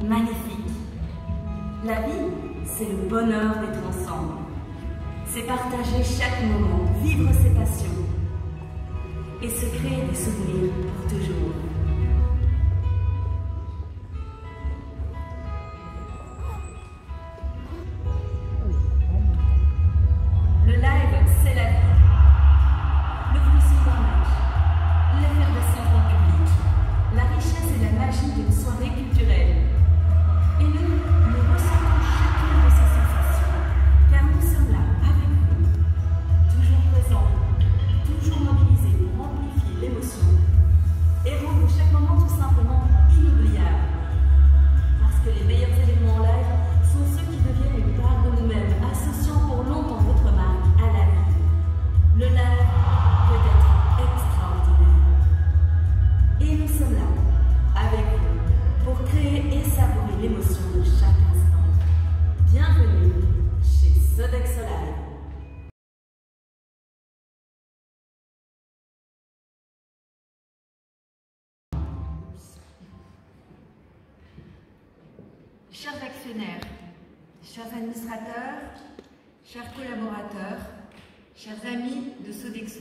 magnifique. La vie, c'est le bonheur d'être ensemble. C'est partager chaque moment, vivre ses passions et se créer des souvenirs pour toujours. Le live, c'est la vie. Le frisson d'un match, l'effervescence d'un public, la richesse et la magie d'une soirée culturelle. Et nous ressentons chacune de ces sensations, car nous sommes là avec vous, toujours présents, toujours mobilisés pour amplifier l'émotion et rendre chaque moment tout simplement inoubliable. Parce que les meilleurs événements en live sont ceux qui deviennent une part de nous-mêmes, associant pour longtemps votre marque à la vie. Le live peut être extraordinaire. Et nous sommes là, avec vous, pour créer et savourer l'émotion de chaque instant. Bienvenue chez Sodexo Live. Chers actionnaires, chers administrateurs, chers collaborateurs, chers amis de Sodexo.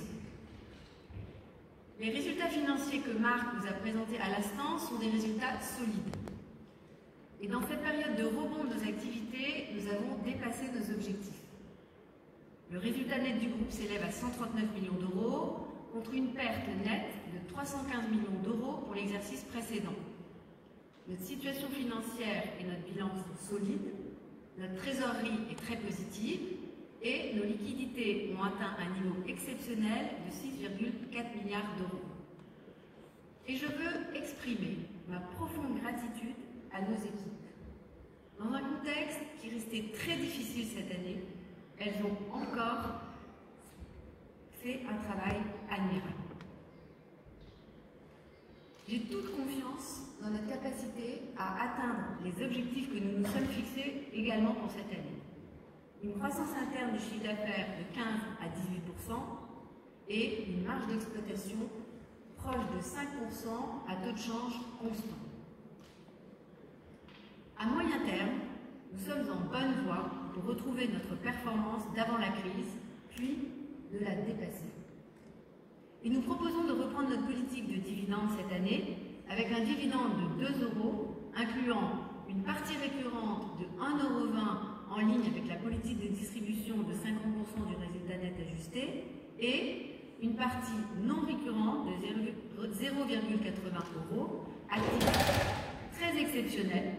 Les résultats financiers que Marc vous a présentés à l'instant sont des résultats solides. Et dans cette période de rebond de nos activités, nous avons dépassé nos objectifs. Le résultat net du groupe s'élève à 139 millions d'euros contre une perte nette de 315 millions d'euros pour l'exercice précédent. Notre situation financière et notre bilan sont solides, notre trésorerie est très positive et nos liquidités ont atteint un niveau exceptionnel de 6,4 milliards d'euros. Et je veux exprimer ma profonde gratitude à nos équipes. Dans un contexte qui restait très difficile cette année, elles ont encore fait un travail admirable. J'ai toute confiance dans notre capacité à atteindre les objectifs que nous nous sommes fixés également pour cette année. Une croissance interne du chiffre d'affaires de 15 à 18% et une marge d'exploitation proche de 5% à taux de change constant. À moyen terme, nous sommes en bonne voie pour retrouver notre performance d'avant la crise, puis de la dépasser. Et nous proposons de reprendre notre politique de dividende cette année avec un dividende de 2 euros, incluant une partie récurrente de 1,20 € en ligne avec la politique de distribution de 50% du résultat net ajusté et une partie non récurrente de 0,80 € à titre très exceptionnel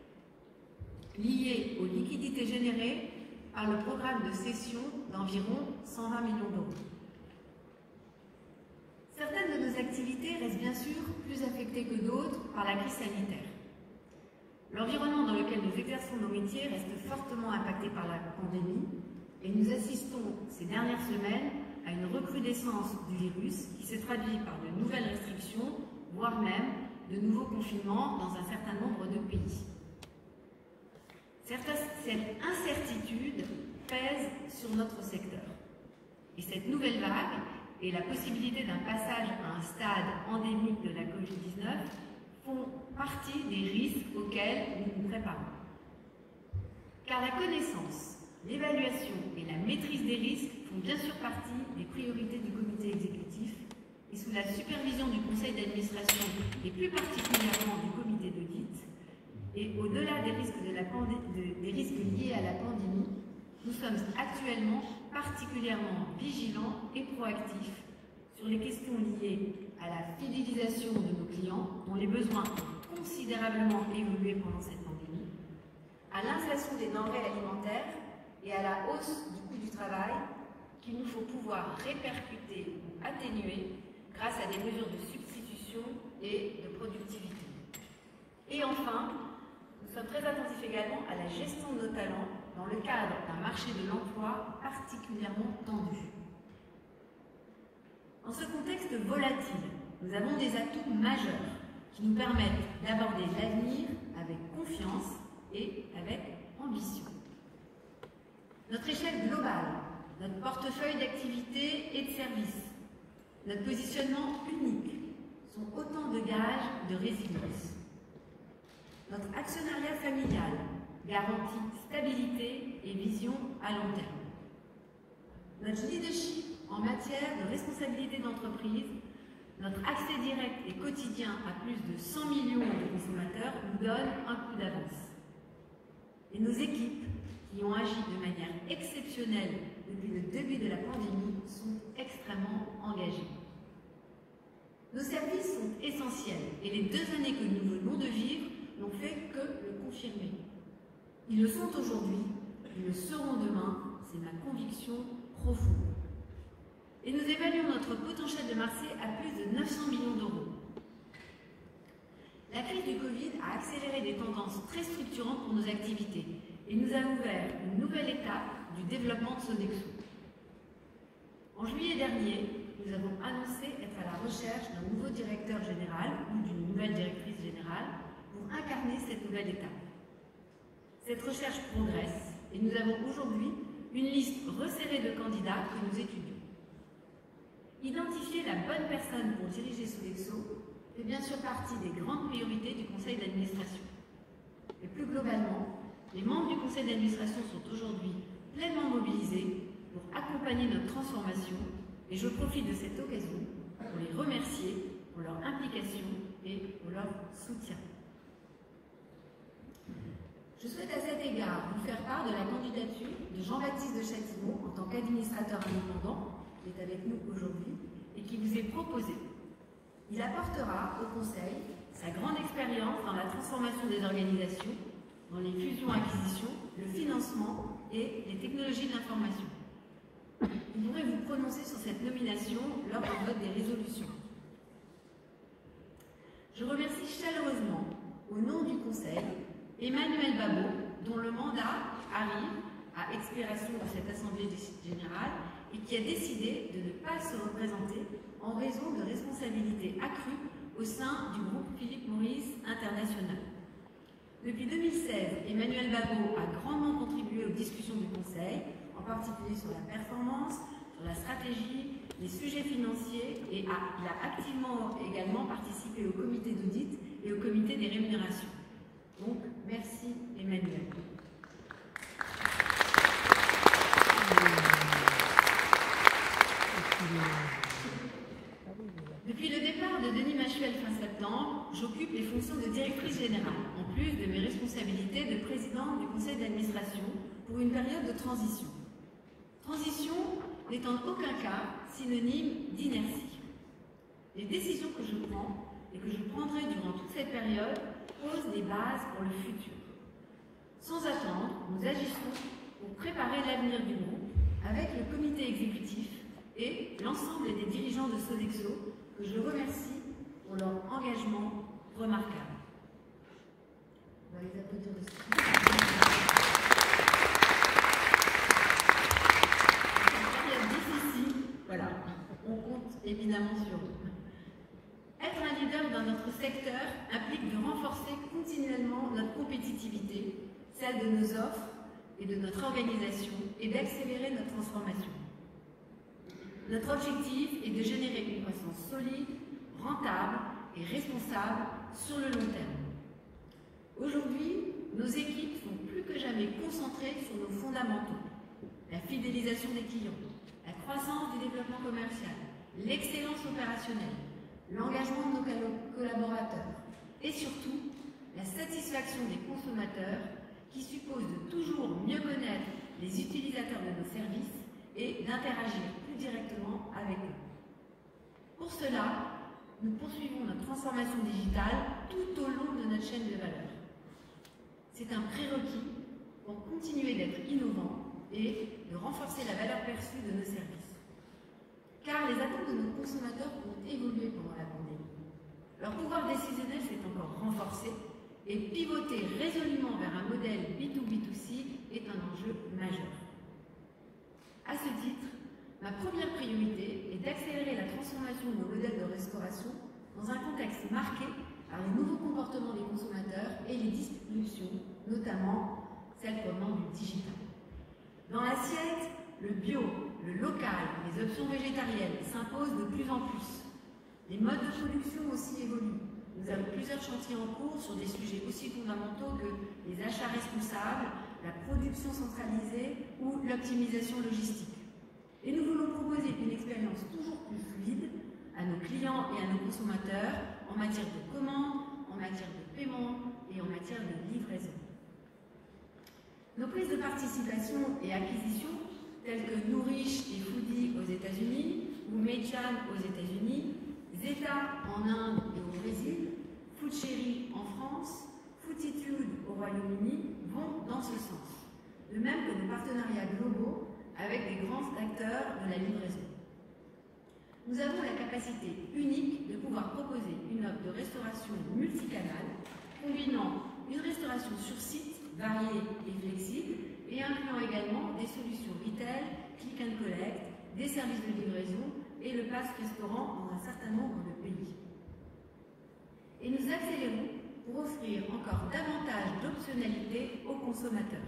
lié aux liquidités générées par le programme de cession d'environ 120 millions d'euros. Certaines de nos activités restent bien sûr plus affectées que d'autres par la crise sanitaire. L'environnement dans lequel nous exerçons nos métiers reste fortement impacté par la pandémie et nous assistons ces dernières semaines à une recrudescence du virus qui se traduit par de nouvelles restrictions, voire même de nouveaux confinements dans un certain nombre de pays. Cette incertitude pèse sur notre secteur et cette nouvelle vague et la possibilité d'un passage à un stade endémique de la Covid-19 font partie des risques auxquels nous nous préparons. Car la connaissance, l'évaluation et la maîtrise des risques font bien sûr partie des priorités du comité exécutif et sous la supervision du conseil d'administration et plus particulièrement du comité d'audit. Et au-delà des risques, des risques liés à la pandémie, nous sommes actuellement particulièrement vigilants et proactifs sur les questions liées à la fidélisation de nos clients, dont les besoins ont considérablement évolué pendant cette pandémie, à l'inflation des denrées alimentaires et à la hausse du coût du travail qu'il nous faut pouvoir répercuter ou atténuer grâce à des mesures de substitution et de productivité. Et enfin, nous sommes très attentifs également à la gestion de nos talents dans le cadre d'un marché de l'emploi particulièrement tendu. Dans ce contexte volatile, nous avons des atouts majeurs qui nous permettent d'aborder l'avenir avec confiance et avec ambition. Notre échelle globale, notre portefeuille d'activités et de services, notre positionnement unique sont autant de gages de résilience. Notre actionnariat familial garantit stabilité et vision à long terme. Notre leadership en matière de responsabilité d'entreprise, notre accès direct et quotidien à plus de 100 millions de consommateurs nous donne un coup d'avance. Et nos équipes, qui ont agi de manière exceptionnelle depuis le début de la pandémie, sont extrêmement engagées. Nos services sont essentiels et les 2 années que nous venons de vivre n'ont fait que le confirmer. Ils le sont aujourd'hui, ils le seront demain, c'est ma conviction profonde. Et nous évaluons notre potentiel de marché à plus de 900 millions d'euros. La crise du Covid a accéléré des tendances très structurantes pour nos activités et nous a ouvert une nouvelle étape du développement de Sodexo. En juillet dernier, nous avons annoncé être à la recherche d'un nouveau directeur général ou d'une nouvelle directrice générale pour incarner cette nouvelle étape. Cette recherche progresse et nous avons aujourd'hui une liste resserrée de candidats que nous étudions. Identifier la bonne personne pour diriger Sodexo fait bien sûr partie des grandes priorités du conseil d'administration. Et plus globalement, les membres du conseil d'administration sont aujourd'hui pleinement mobilisés pour accompagner notre transformation et je profite de cette occasion pour les remercier pour leur implication et pour leur soutien. Je souhaite à cet égard vous faire part de la candidature de Jean-Baptiste de Châtillon en tant qu'administrateur indépendant, qui est avec nous aujourd'hui, et qui vous est proposé. Il apportera au Conseil sa grande expérience dans la transformation des organisations, dans les fusions-acquisitions, le financement et les technologies de l'information. Vous pourrez vous prononcer sur cette nomination lors du vote des résolutions. Je remercie chaleureusement, au nom du Conseil, Emmanuel Babot, dont le mandat arrive à expiration de cette Assemblée générale et qui a décidé de ne pas se représenter en raison de responsabilités accrues au sein du groupe Philippe Maurice International. Depuis 2016, Emmanuel Babot a grandement contribué aux discussions du Conseil, en particulier sur la performance, sur la stratégie, les sujets financiers et il a activement également participé au comité d'audit et au comité des rémunérations. Donc, merci Emmanuel. Depuis le départ de Denis Machuel fin septembre, j'occupe les fonctions de directrice générale, en plus de mes responsabilités de présidente du conseil d'administration pour une période de transition. Transition n'est en aucun cas synonyme d'inertie. Les décisions que je prends et que je prendrai durant toute cette période posent des bases pour le futur. Sans attendre, nous agissons pour préparer l'avenir du groupe avec le comité exécutif et l'ensemble des dirigeants de Sodexo que je remercie pour leur engagement remarquable. On va les applaudir aussi. Voilà, on compte évidemment sur eux. Être un leader dans notre secteur implique de renforcer continuellement notre compétitivité, celle de nos offres et de notre organisation, et d'accélérer notre transformation. Notre objectif est de générer une croissance solide, rentable et responsable sur le long terme. Aujourd'hui, nos équipes sont plus que jamais concentrées sur nos fondamentaux, la fidélisation des clients, la croissance du développement commercial, l'excellence opérationnelle, l'engagement de nos collaborateurs et surtout la satisfaction des consommateurs qui suppose de toujours mieux connaître les utilisateurs de nos services et d'interagir plus directement avec eux. Pour cela, nous poursuivons notre transformation digitale tout au long de notre chaîne de valeur. C'est un prérequis pour continuer d'être innovant et de renforcer la valeur perçue de nos services. Car les attentes de nos consommateurs ont évolué pendant la pandémie. Leur pouvoir décisionnel s'est encore renforcé et pivoter résolument vers un modèle B2B2C est un enjeu majeur. À ce titre, ma première priorité est d'accélérer la transformation de nos modèles de restauration dans un contexte marqué par les nouveaux comportements des consommateurs et les disruptions, notamment celles provenant du digital. Dans l'assiette, le bio, le local, les options végétariennes s'imposent de plus en plus. Les modes de production aussi évoluent. Nous avons plusieurs chantiers en cours sur des sujets aussi fondamentaux que les achats responsables, la production centralisée ou l'optimisation logistique. Et nous voulons proposer une expérience toujours plus fluide à nos clients et à nos consommateurs en matière de commande, en matière de paiement et en matière de livraison. Nos prises de participation et acquisition, telles que Nourish et Foodie aux États-Unis ou Meituan aux États-Unis, Zeta en Inde et au Brésil, Foodcherry en France, Fooditude au Royaume-Uni vont dans ce sens. De même que nos partenariats globaux avec des grands acteurs de la livraison. Nous avons la capacité unique de pouvoir proposer une offre de restauration multicanale, combinant une restauration sur site, variée et flexible, et incluant également des solutions retail, click and collect, des services de livraison et le pass restaurant dans un certain nombre de pays. Et nous accélérons pour offrir encore davantage d'optionnalités aux consommateurs.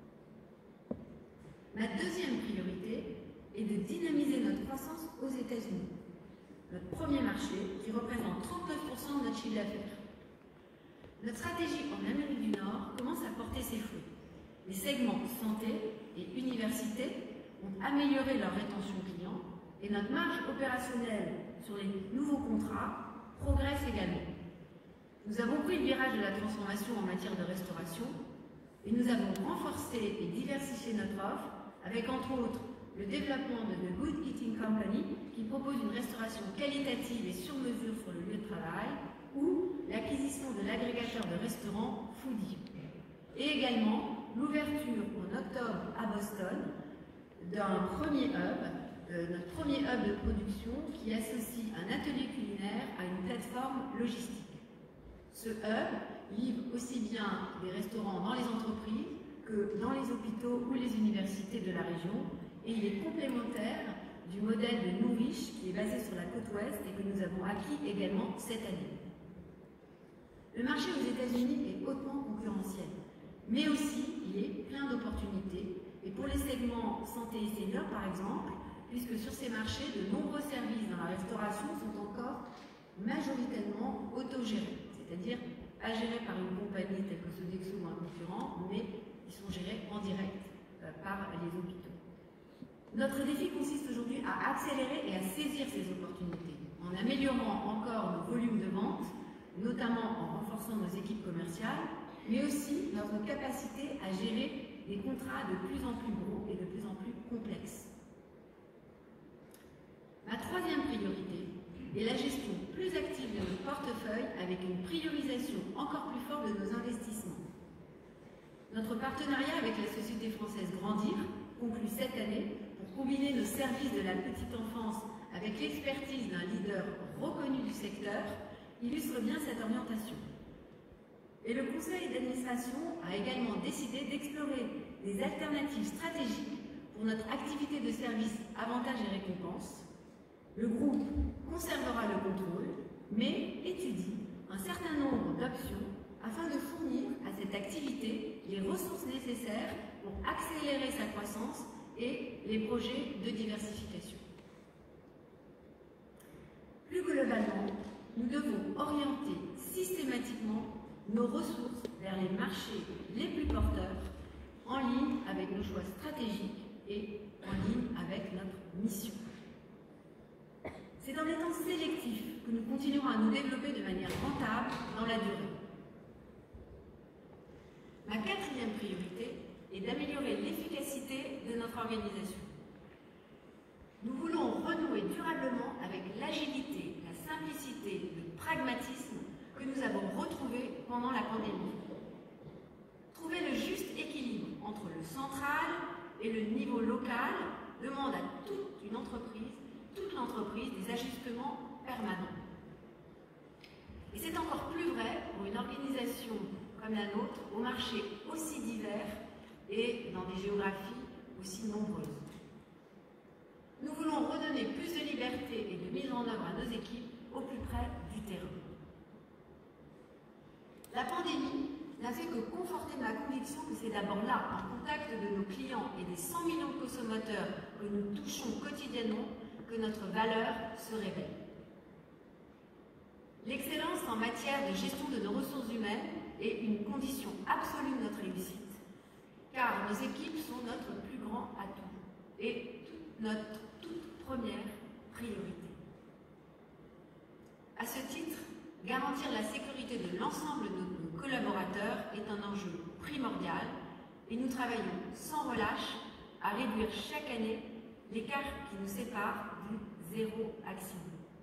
Ma deuxième priorité est de dynamiser notre croissance aux États-Unis, notre premier marché qui représente 39% de notre chiffre d'affaires. Notre stratégie en Amérique du Nord commence à porter ses fruits. Les segments santé et université ont amélioré leur rétention client et notre marge opérationnelle sur les nouveaux contrats progresse également. Nous avons pris le virage de la transformation en matière de restauration et nous avons renforcé et diversifié notre offre avec entre autres le développement de The Good Eating Company qui propose une restauration qualitative et sur mesure sur le lieu de travail ou l'acquisition de l'agrégateur de restaurants Foodie. Et également l'ouverture en octobre à Boston d'un premier hub, notre premier hub de production qui associe un atelier culinaire à une plateforme logistique. Ce hub livre aussi bien des restaurants dans les entreprises que dans les hôpitaux ou les universités de la région et il est complémentaire du modèle de Nourish qui est basé sur la côte ouest et que nous avons acquis également cette année. Le marché aux États-Unis est hautement concurrentiel, mais aussi il est plein d'opportunités et pour les segments santé et seniors par exemple, puisque sur ces marchés, de nombreux services dans la restauration sont encore majoritairement autogérés, c'est-à-dire pas gérés par une compagnie telle que Sodexo ou un concurrent, mais ils sont gérés en direct par les hôpitaux. Notre défi consiste aujourd'hui à accélérer et à saisir ces opportunités, en améliorant encore nos volumes de vente, notamment en renforçant nos équipes commerciales, mais aussi notre capacité à gérer des contrats de plus en plus gros et de plus en plus complexes. Ma troisième priorité est la gestion plus active de nos portefeuilles avec une priorisation encore plus forte de nos investissements. Notre partenariat avec la société française Grandir, conclu cette année, pour combiner nos services de la petite enfance avec l'expertise d'un leader reconnu du secteur, illustre bien cette orientation. Et le conseil d'administration a également décidé d'explorer des alternatives stratégiques pour notre activité de service avantages et récompenses. Le groupe conservera le contrôle, mais étudie un certain nombre d'options afin de fournir à cette activité les ressources nécessaires pour accélérer sa croissance et les projets de diversification. Plus globalement, nous devons orienter systématiquement nos ressources vers les marchés les plus porteurs, en ligne avec nos choix stratégiques et en ligne avec notre mission. C'est en étant sélectifs que nous continuerons à nous développer de manière rentable dans la durée. Ma quatrième priorité est d'améliorer l'efficacité de notre organisation. Nous voulons renouer durablement avec l'agilité, la simplicité, le pragmatisme que nous avons retrouvés pendant la pandémie. Trouver le juste équilibre entre le central et le niveau local demande à toute l'entreprise des ajustements permanents. Et c'est encore plus vrai pour une organisation comme la nôtre, au marché aussi divers et dans des géographies aussi nombreuses. Nous voulons redonner plus de liberté et de mise en œuvre à nos équipes au plus près du terrain. La pandémie n'a fait que conforter ma conviction que c'est d'abord là, en contact de nos clients et des 100 millions de consommateurs que nous touchons quotidiennement, que notre valeur se révèle. L'excellence en matière de gestion de nos ressources humaines est une condition absolue de notre réussite, car nos équipes sont notre plus grand atout et notre toute première priorité. À ce titre, garantir la sécurité de l'ensemble de nos collaborateurs est un enjeu primordial et nous travaillons sans relâche à réduire chaque année l'écart qui nous sépare du zéro accident.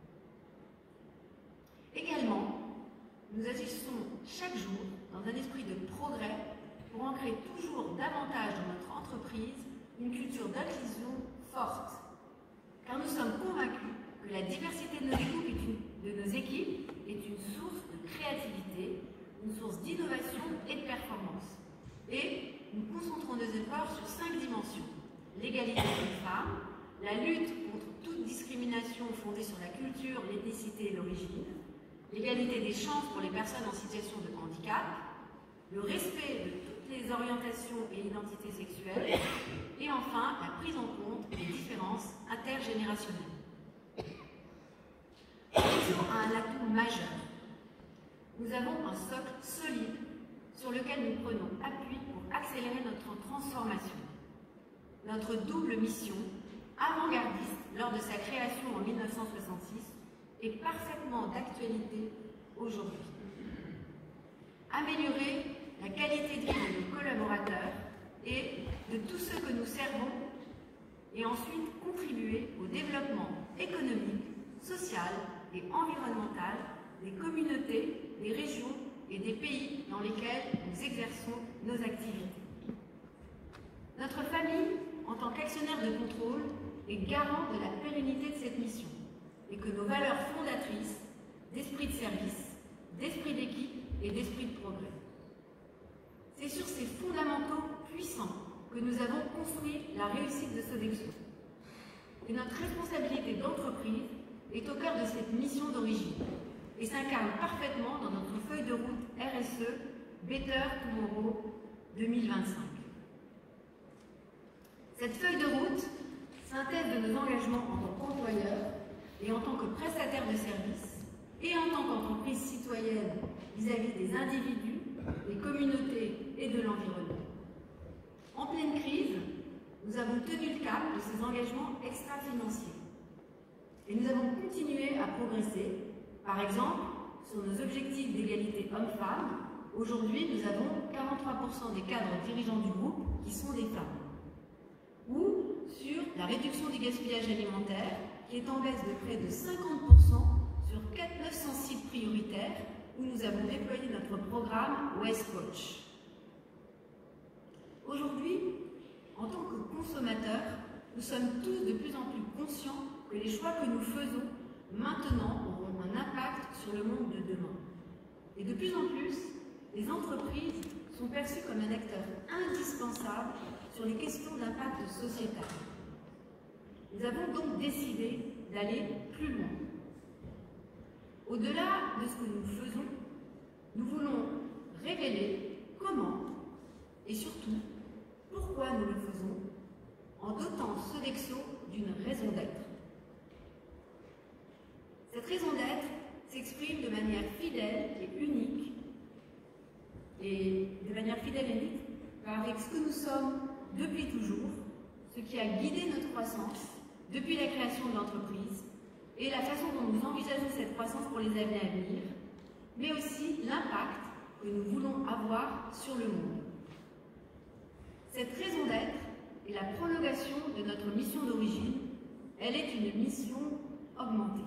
Également, nous agissons chaque jour dans un esprit de progrès pour ancrer toujours davantage dans notre entreprise une culture d'inclusion forte, car nous sommes convaincus que la diversité de nos équipes est une source de créativité, une source d'innovation et de performance. Et nous concentrons nos efforts sur 5 dimensions: l'égalité hommes-femmes, la lutte contre toute discrimination fondée sur la culture, l'ethnicité et l'origine, l'égalité des chances pour les personnes en situation de handicap, le respect de toutes les orientations et identités sexuelles, et enfin la prise en compte des différences intergénérationnelles. L'Exo a un atout majeur. Nous avons un socle solide sur lequel nous prenons appui pour accélérer notre transformation. Notre double mission, avant-gardiste lors de sa création en 1966, est parfaitement d'actualité aujourd'hui. Améliorer la qualité de vie de nos collaborateurs et de tous ceux que nous servons, et ensuite contribuer au développement économique, social et environnemental des communautés, des régions et des pays dans lesquels nous exerçons nos activités. Notre famille, en tant qu'actionnaire de contrôle, est garant de la pérennité de cette mission et que nos valeurs fondatrices d'esprit de service, d'esprit d'équipe et d'esprit de progrès. C'est sur ces fondamentaux puissants que nous avons construit la réussite de Sodexo. Et notre responsabilité d'entreprise est au cœur de cette mission d'origine et s'incarne parfaitement dans notre feuille de route RSE Better Tomorrow 2025. Cette feuille de route, synthèse de nos engagements en tant qu'employeur et en tant que prestataire de services et en tant qu'entreprise citoyenne vis-à-vis des individus, des communautés et de l'environnement. En pleine crise, nous avons tenu le cap de ces engagements extra-financiers et nous avons continué à progresser, par exemple, sur nos objectifs d'égalité hommes-femmes. Aujourd'hui, nous avons 43% des cadres dirigeants du groupe qui sont des femmes. Ou sur la réduction du gaspillage alimentaire, qui est en baisse de près de 50% sur 900 sites prioritaires où nous avons déployé notre programme Westwatch. Aujourd'hui, en tant que consommateurs, nous sommes tous de plus en plus conscients que les choix que nous faisons maintenant auront un impact sur le monde de demain. Et de plus en plus, les entreprises sont perçues comme un acteur indispensable sur les questions d'impact sociétal. Nous avons donc décidé d'aller plus loin. Au-delà de ce que nous faisons, nous voulons révéler comment et surtout pourquoi nous le faisons en dotant Sodexo d'une raison d'être. Cette raison d'être s'exprime de manière fidèle et unique avec ce que nous sommes depuis toujours, ce qui a guidé notre croissance depuis la création de l'entreprise et la façon dont nous envisageons cette croissance pour les années à venir, mais aussi l'impact que nous voulons avoir sur le monde. Cette raison d'être est la prolongation de notre mission d'origine. Elle est une mission augmentée.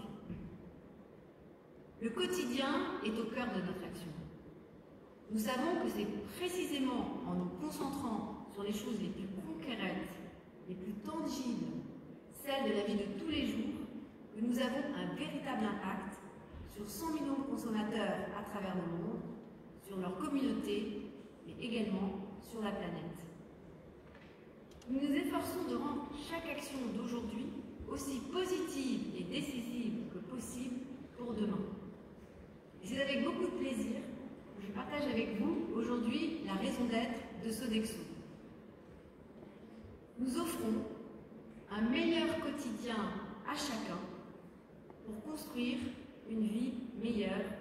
Le quotidien est au cœur de notre action. Nous savons que c'est précisément en nous concentrant sur les choses les plus concrètes, les plus tangibles, celles de la vie de tous les jours, que nous avons un véritable impact sur 100 millions de consommateurs à travers le monde, sur leur communauté, mais également sur la planète. Nous nous efforçons de rendre chaque action d'aujourd'hui aussi positive et décisive que possible pour demain. Et c'est avec beaucoup de plaisir que je partage avec vous aujourd'hui la raison d'être de Sodexo. Nous offrons un meilleur quotidien à chacun pour construire une vie meilleure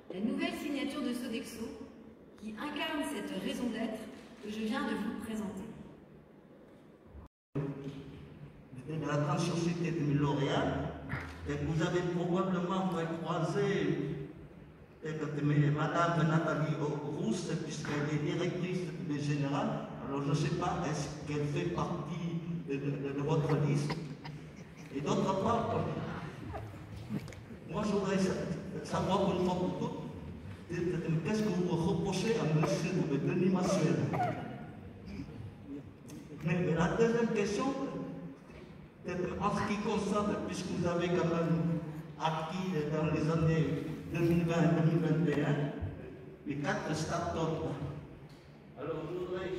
la nouvelle signature de Sodexo qui incarne cette raison d'être que je viens de vous présenter. De la grande société de L'Oréal, et vous avez probablement croisé Madame Nathalie Rousse, puisqu'elle est directrice des générales. Alors je ne sais pas, est-ce qu'elle fait partie de votre liste? Et d'autre part, moi je voudrais savoir une fois pour toutes, qu'est-ce que vous reprochez à M. Denis Massuel? Mais la deuxième question, en ce qui concerne, puisque vous avez quand même acquis dans les années 2020 et 2021 les 4 start-up. Alors je voudrais,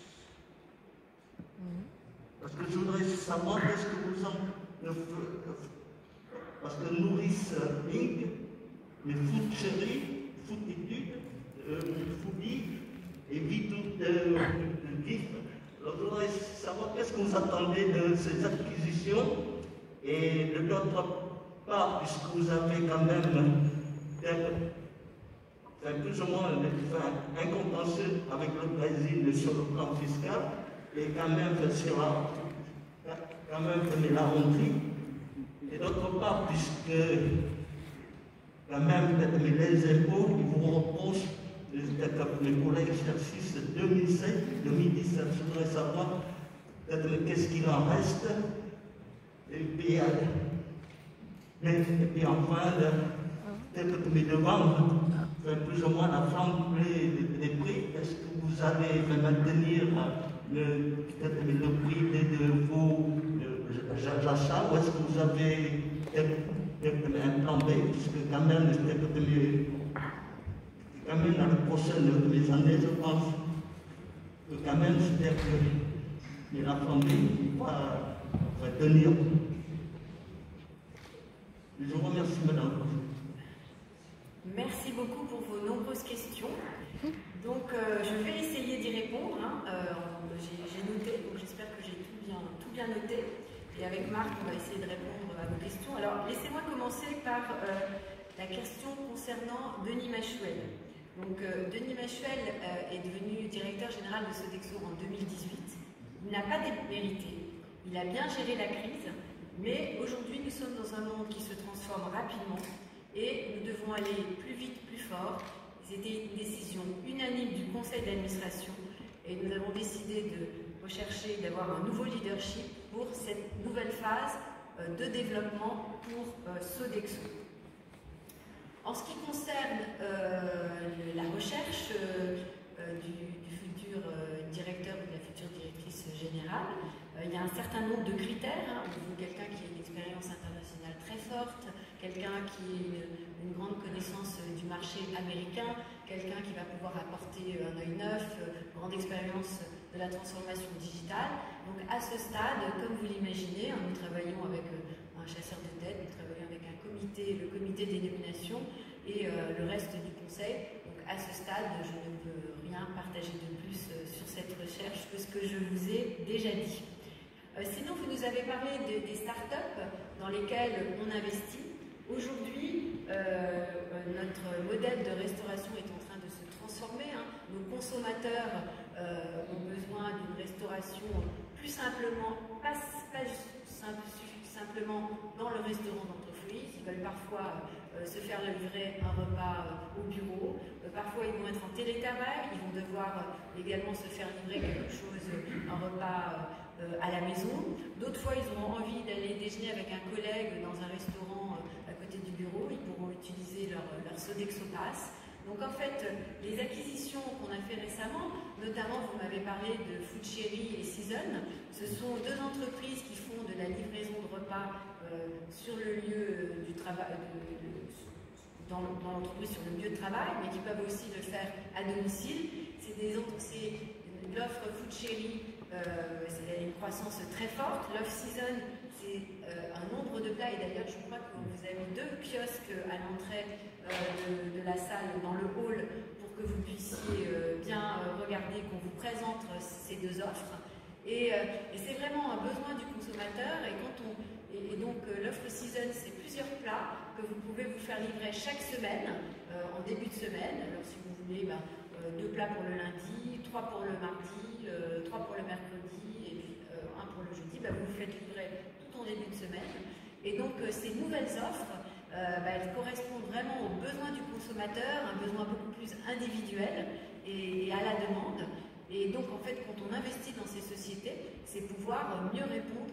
parce que je voudrais savoir qu'est-ce que vous en parce que Nourrice Inc., les Food Cherry, Fooditude, Foodie et Vitou Gift. Alors je voudrais savoir qu'est-ce que vous attendez de ces acquisitions et de l'autre part, puisque vous avez quand même plus ou moins un contentieux avec le Brésil sur le plan fiscal et quand même la honterie. Et d'autre part, puisque quand même les impôts, ils vous reprochent pour l'exercice 2017, je voudrais savoir qu'est-ce qu'il en reste. Et puis enfin, mais devant plus ou moins la flambée des prix, est-ce que vous allez maintenir le prix de vos achats ou est-ce que vous avez un plan B, puisque quand même dans les prochaines années, je pense que quand même c'est-à-dire que la flambée va tenir. Je vous remercie, madame. Merci beaucoup pour vos nombreuses questions. Donc, je vais essayer d'y répondre. J'ai noté, donc j'espère que j'ai tout bien noté. Et avec Marc, on va essayer de répondre à vos questions. Alors, laissez-moi commencer par la question concernant Denis Massuel. Donc, Denis Massuel est devenu directeur général de Sodexo en 2018. Il n'a pas démérité. Il a bien géré la crise. Mais aujourd'hui, nous sommes dans un monde qui se transforme rapidement et nous devons aller plus vite, plus fort. C'était une décision unanime du conseil d'administration et nous avons décidé de rechercher d'avoir un nouveau leadership pour cette nouvelle phase de développement pour Sodexo. En ce qui concerne la recherche du futur directeur ou de la future directrice générale, il y a un certain nombre de critères. On veut quelqu'un qui ait une expérience internationale très forte, quelqu'un qui ait une grande connaissance du marché américain, quelqu'un qui va pouvoir apporter un œil neuf, grande expérience de la transformation digitale. Donc à ce stade, comme vous l'imaginez, nous travaillons avec un chasseur de tête, nous travaillons avec un comité, le comité des nominations et le reste du conseil. Donc à ce stade, je ne peux rien partager de plus sur cette recherche que ce que je vous ai déjà dit. Sinon, vous nous avez parlé des startups dans lesquelles on investit. Aujourd'hui, notre modèle de restauration est en train de se transformer. Nos consommateurs ont besoin d'une restauration plus simplement, pas simplement dans le restaurant d'entreprise. Ils veulent parfois se faire livrer un repas au bureau. Parfois, ils vont être en télétravail. Ils vont devoir également se faire livrer quelque chose, un repas à la maison. D'autres fois, ils auront envie d'aller déjeuner avec un collègue dans un restaurant à côté du bureau. Ils pourront utiliser leur Sodexo Pass. Donc en fait, les acquisitions qu'on a fait récemment, notamment vous m'avez parlé de Food Cherry et Season, ce sont deux entreprises qui font de la livraison de repas sur le lieu du travail, dans l'entreprise, sur le lieu de travail, mais qui peuvent aussi le faire à domicile. C'est l'offre Food Cherry, c'est une croissance très forte. L'offre Season, c'est un nombre de plats, et d'ailleurs je crois que vous avez 2 kiosques à l'entrée de la salle, dans le hall, pour que vous puissiez bien regarder, qu'on vous présente ces deux offres. Et c'est vraiment un besoin du consommateur. Et donc l'offre Season, c'est plusieurs plats que vous pouvez vous faire livrer chaque semaine. en début de semaine. Alors si vous voulez, 2 plats pour le lundi, 3 pour le mardi, 3 pour le mercredi et puis 1 pour le jeudi, vous vous faites livrer tout en début de semaine. Et donc ces nouvelles offres, elles correspondent vraiment aux besoins du consommateur, un besoin beaucoup plus individuel et à la demande. Et donc en fait, quand on investit dans ces sociétés, c'est pouvoir mieux répondre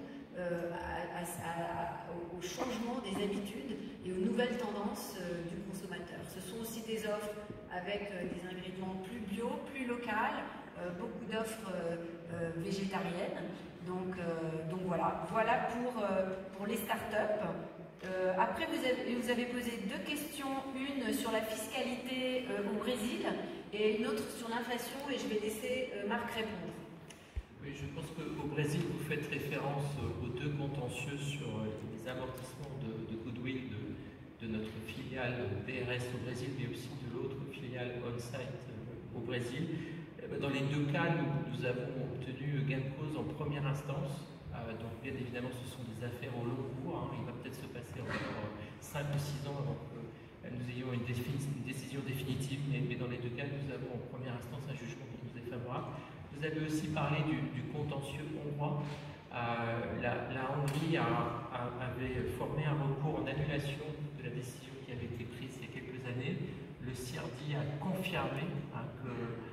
au changement des habitudes et aux nouvelles tendances du consommateur. Ce sont aussi des offres avec des ingrédients plus bio, plus locaux, beaucoup d'offres végétariennes. Donc voilà pour les startups. Après, vous avez posé 2 questions, une sur la fiscalité au Brésil et une autre sur l'inflation, et je vais laisser Marc répondre. Oui, je pense qu'au Brésil, vous faites référence aux 2 contentieux sur les amortissements de goodwill de notre filiale BRS au Brésil, mais aussi de l'autre filiale on-site au Brésil. Dans les 2 cas, nous avons obtenu gain de cause en première instance. Donc bien évidemment, ce sont des affaires au long cours. Il va peut-être se passer encore 5 ou 6 ans avant que nous ayons une décision définitive, mais dans les 2 cas, nous avons en première instance un jugement qui nous est favorable. Vous avez aussi parlé du contentieux hongrois. La Hongrie avait formé un recours en annulation de la décision qui avait été prise il y a quelques années. Le CIRDI a confirmé que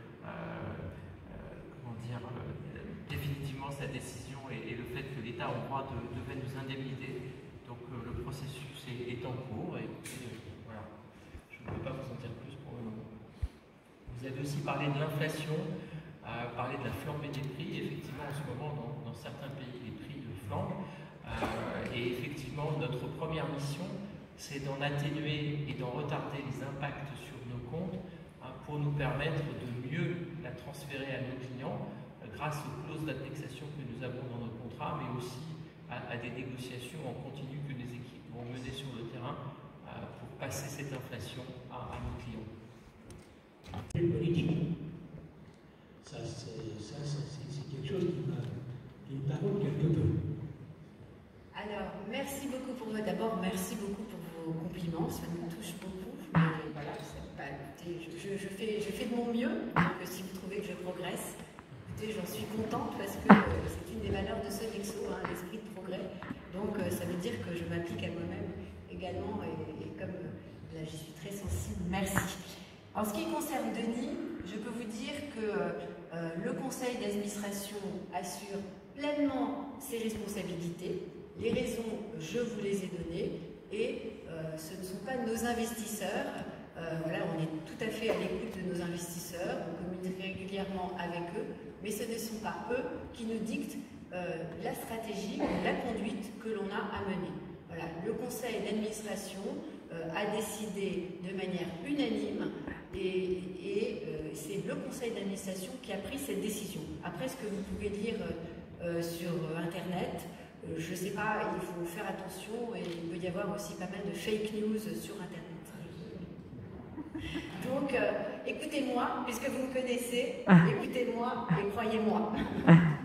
définitivement sa décision et le fait que l'État hongrois devait nous indemniser. Donc le processus est en cours et voilà, je ne peux pas vous en dire plus pour le moment. Vous avez aussi parlé de l'inflation, parlé de la flambée des prix. Effectivement, en ce moment, dans certains pays, les prix flambent. Et effectivement, notre première mission, c'est d'en atténuer et d'en retarder les impacts sur nos comptes pour nous permettre de mieux la transférer à nos clients grâce aux clauses d'indexation que nous avons dans nos contrats, mais aussi à des négociations en continu que les équipes vont mener sur le terrain pour passer cette inflation à nos clients. Politique. Ça c'est quelque chose qui me parle quelque peu. Alors, merci beaucoup d'abord, merci beaucoup pour vos compliments, ça me touche beaucoup. Voilà, écoutez, je fais de mon mieux, donc si vous trouvez que je progresse, écoutez, j'en suis contente parce que c'est une des valeurs de Sodexo, l'esprit de progrès. Donc ça veut dire que je m'applique à moi-même également et comme là j'y suis très sensible, merci. En ce qui concerne Denis, je peux vous dire que le conseil d'administration assure pleinement ses responsabilités. Les raisons, je vous les ai données et ce ne sont pas nos investisseurs. Voilà, on est tout à fait à l'écoute de nos investisseurs, on communique régulièrement avec eux, mais ce ne sont pas eux qui nous dictent la stratégie, la conduite que l'on a à mener. Voilà, le conseil d'administration a décidé de manière unanime et c'est le conseil d'administration qui a pris cette décision. Après, ce que vous pouvez lire sur Internet, je ne sais pas, il faut faire attention et il peut y avoir aussi pas mal de fake news sur Internet. Donc, écoutez-moi, puisque vous me connaissez, écoutez-moi et croyez-moi.